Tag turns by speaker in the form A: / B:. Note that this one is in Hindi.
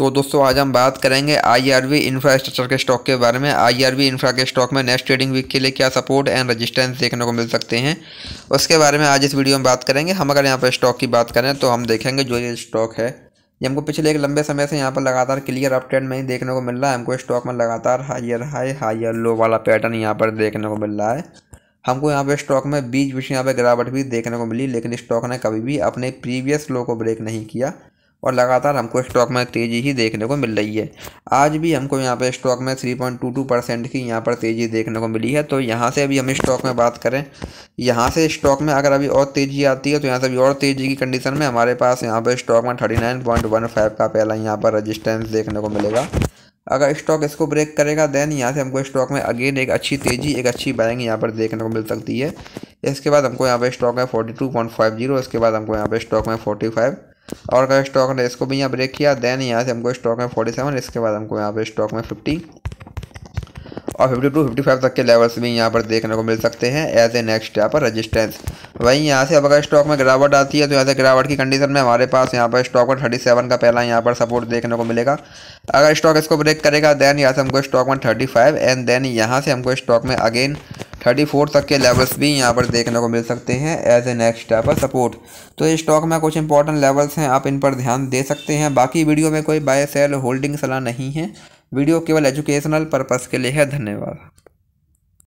A: तो दोस्तों आज हम बात करेंगे आईआरबी इंफ्रास्ट्रक्चर के स्टॉक के बारे में। आईआरबी इंफ्रा के स्टॉक में नेक्स्ट ट्रेडिंग वीक के लिए क्या सपोर्ट एंड रेजिस्टेंस देखने को मिल सकते हैं, उसके बारे में आज इस वीडियो में बात करेंगे। हम अगर यहाँ पर स्टॉक की बात करें तो हम देखेंगे जो ये स्टॉक है ये हमको पिछले एक लंबे समय से यहाँ पर लगातार क्लियर अप ट्रेंड में ही देखने को मिल रहा है। हमको स्टॉक में लगातार हायर हाई हायर लो वाला पैटर्न यहाँ पर देखने को मिल रहा है। हमको यहाँ पे स्टॉक में बीच बीच यहाँ पे गिरावट भी देखने को मिली, लेकिन स्टॉक ने कभी भी अपने प्रीवियस लो को ब्रेक नहीं किया और लगातार हमको स्टॉक में तेज़ी ही देखने को मिल रही है। आज भी हमको यहाँ पे स्टॉक में 3.22% की यहाँ पर तेज़ी देखने को मिली है। तो यहाँ से अभी हम स्टॉक में बात करें, यहाँ से स्टॉक में अगर अभी और तेज़ी आती है तो यहाँ से अभी और तेज़ी की कंडीशन में हमारे पास यहाँ पर स्टॉक में 39.15 का पहला यहाँ पर रजिस्टेंस देखने को मिलेगा। अगर स्टॉक इसको ब्रेक करेगा देन यहाँ से हमको स्टॉक में अगेन एक अच्छी तेज़ी एक अच्छी बाइंग यहाँ पर देखने को मिल सकती है। इसके बाद हमको यहाँ पे स्टॉक में 42.50, इसके बाद हमको यहाँ पे स्टॉक में 45 और अगर स्टॉक ने इसको भी यहाँ ब्रेक किया देन यहाँ से हमको स्टॉक में 47, इसके बाद हमको यहाँ पे स्टॉक में 50 और 52-55 तक के लेवल्स भी यहाँ पर देखने को मिल सकते हैं एज ए नेक्स्ट यहाँ पर रजिस्टेंस। वहीं यहाँ से अब अगर स्टॉक में गिरावट आती है तो यहाँ से गिरावट की कंडीशन में हमारे पास यहाँ पर स्टॉक में 37 का पहला यहाँ पर सपोर्ट देखने को मिलेगा। अगर स्टॉक इसको ब्रेक करेगा देन यहाँ से हमको स्टॉक में 35 एंड देन यहाँ से हमको स्टॉक में अगेन 34 तक के लेवल्स भी यहाँ पर देखने को मिल सकते हैं एज ए नेक्स्ट यहाँ पर सपोर्ट। तो इस स्टॉक में कुछ इंपॉर्टेंट लेवल्स हैं, आप इन पर ध्यान दे सकते हैं। बाकी वीडियो में कोई बाय सेल होल्डिंग सलाह नहीं है, वीडियो केवल एजुकेशनल पर्पस के लिए है। धन्यवाद।